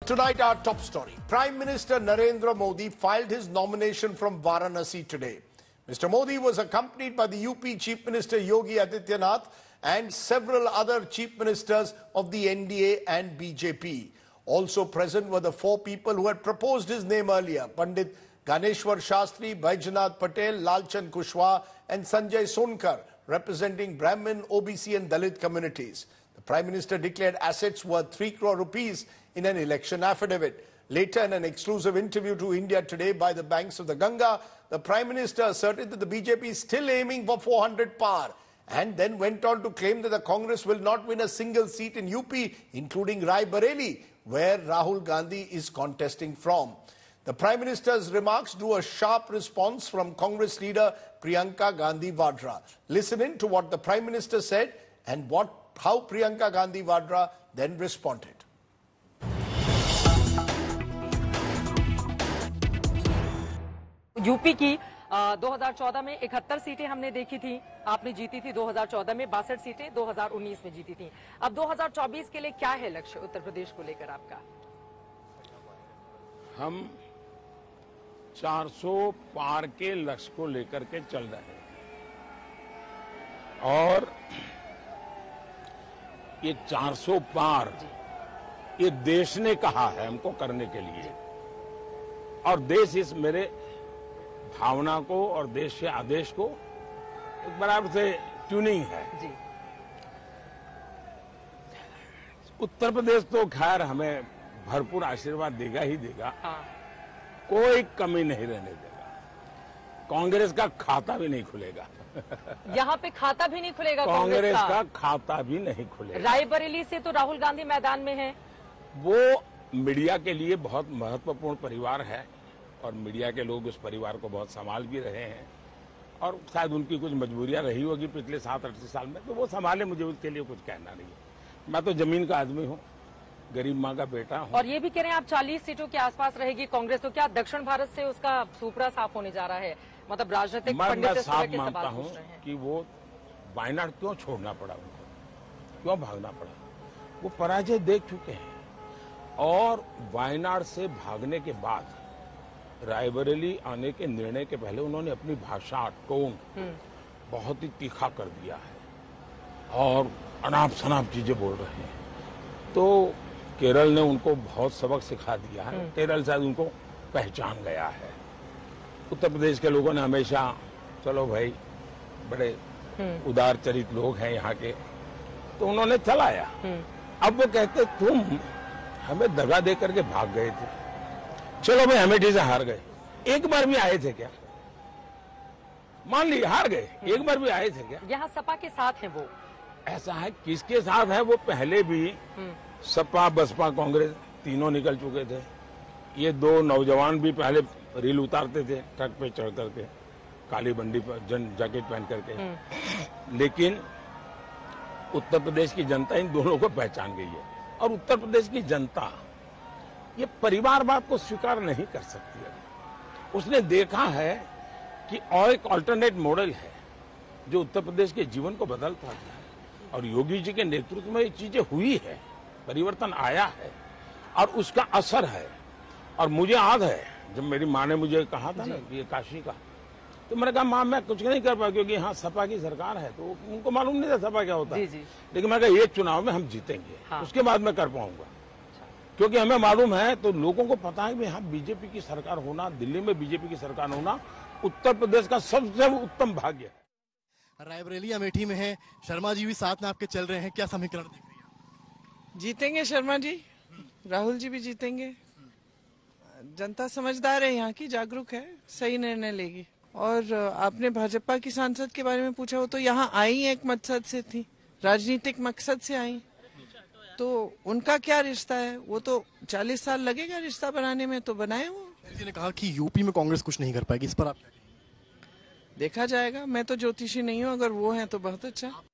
Tonight, our top story. Prime Minister Narendra Modi filed his nomination from Varanasi today. Mr. Modi was accompanied by the UP Chief Minister Yogi Adityanath and several other chief ministers of the NDA and BJP. Also present were the four people who had proposed his name earlier: Pandit Ganeshwar Shastri, Baidyanath Patel, Lalchand Kushwaha and Sanjay Sonkar, representing Brahmin, OBC and Dalit communities. The Prime Minister declared assets worth 3 crore rupees in an election affidavit. Later, in an exclusive interview to India Today by the banks of the Ganga, the Prime Minister asserted that the BJP is still aiming for 400 par, and then went on to claim that the Congress will not win a single seat in UP, including Rai Bareli, where Rahul Gandhi is contesting from. The Prime Minister's remarks drew a sharp response from Congress leader Priyanka Gandhi Vadra. Listen in to what the Prime Minister said and how Priyanka Gandhi Vadra then responded. UP की 2014 में 71 सीटें हमने देखी थी, आपने जीती थी 2014 में 62 सीटें 2019 में जीती थी। अब 2024 के लिए क्या है लक्ष्य उत्तर प्रदेश को लेकर आपका? हम 400 पार के लक्ष्य को लेकर के चल रहे हैं और ये 400 पार ये देश ने कहा है हमको करने के लिए, और देश इस मेरे भावना को और देश के आदेश को एक बराबर से ट्यूनिंग है जी। उत्तर प्रदेश तो खैर हमें भरपूर आशीर्वाद देगा ही देगा, कोई कमी नहीं रहने देगा। कांग्रेस का खाता भी नहीं खुलेगा। यहाँ पे खाता भी नहीं खुलेगा कांग्रेस का खाता भी नहीं खुलेगा। रायबरेली से तो राहुल गांधी मैदान में है। वो मीडिया के लिए बहुत महत्वपूर्ण परिवार है और मीडिया के लोग उस परिवार को बहुत संभाल भी रहे हैं, और शायद उनकी कुछ मजबूरियां रही होगी पिछले 7-8 साल में, तो वो संभाले, मुझे उसके लिए कुछ कहना नहीं है। मैं तो जमीन का आदमी हूँ, गरीब माँ का बेटा हूँ। और ये भी कह रहे हैं आप 40 सीटों के आसपास रहेगी कांग्रेस, तो क्या दक्षिण भारत से उसका सुपड़ा साफ होने जा रहा है? मतलब राजनीतिक मैं साफ मानता हूँ कि वो वायनाड क्यों छोड़ना पड़ा उनको, क्यों भागना पड़ा? वो पराजय देख चुके हैं, और वायनाड से भागने के बाद रायबरेली आने के निर्णय के पहले उन्होंने अपनी भाषा, टोन बहुत ही तीखा कर दिया है और अनाप शनाप चीजें बोल रहे हैं। तो केरल ने उनको बहुत सबक सिखा दिया है, केरल शायद उनको पहचान गया है। उत्तर प्रदेश के लोगों ने हमेशा, चलो भाई बड़े उदार चरित लोग हैं यहाँ के, तो उन्होंने चलाया। अब वो कहते तुम हमें दगा दे करके भाग गए थे, चलो भाई अमेठी से हार गए, एक बार भी आए थे क्या? मान ली हार गए, एक बार भी आए थे क्या? यहाँ सपा के साथ है वो। ऐसा है, किसके साथ है? वो पहले भी सपा, बसपा, कांग्रेस तीनों निकल चुके थे। ये दो नौजवान भी पहले रील उतारते थे ट्रक पे चढ़ करके, काली बंडी पर जैकेट पहन करके, लेकिन उत्तर प्रदेश की जनता इन दोनों को पहचान गई है, और उत्तर प्रदेश की जनता ये परिवारवाद को स्वीकार नहीं कर सकती है। उसने देखा है कि और एक अल्टरनेट मॉडल है जो उत्तर प्रदेश के जीवन को बदलता है, और योगी जी के नेतृत्व में ये चीजें हुई है, परिवर्तन आया है और उसका असर है। और मुझे याद है जब मेरी माँ ने मुझे कहा था ना ये काशी का, तो मैंने कहा माँ मैं कुछ नहीं कर पाया क्योंकि यहाँ सपा की सरकार है, तो उनको मालूम नहीं था सपा क्या होता है। लेकिन मैं कहा ये चुनाव में हम जीतेंगे, उसके बाद मैं कर पाऊंगा, क्योंकि हमें मालूम है, तो लोगों को पता है कि यहाँ बीजेपी की सरकार होना, दिल्ली में बीजेपी की सरकार होना उत्तर प्रदेश का सबसे उत्तम भाग्य है। रायबरेली अमेठी में है, शर्मा जी भी साथ में आपके चल रहे हैं, क्या समीकरण देख रही है? जीतेंगे शर्मा जी, राहुल जी भी जीतेंगे। जनता समझदार है, यहाँ की जागरूक है, सही निर्णय लेगी। और आपने भाजपा की सांसद के बारे में पूछा, वो तो यहाँ आई एक मकसद से थी, राजनीतिक मकसद से आई, तो उनका क्या रिश्ता है? वो तो 40 साल लगेगा रिश्ता बनाने में, तो बनाए वो। किसी ने कहा कि यूपी में कांग्रेस कुछ नहीं कर पाएगी, इस पर आप क्या कहेंगे? देखा जाएगा, मैं तो ज्योतिषी नहीं हूँ, अगर वो है तो बहुत अच्छा।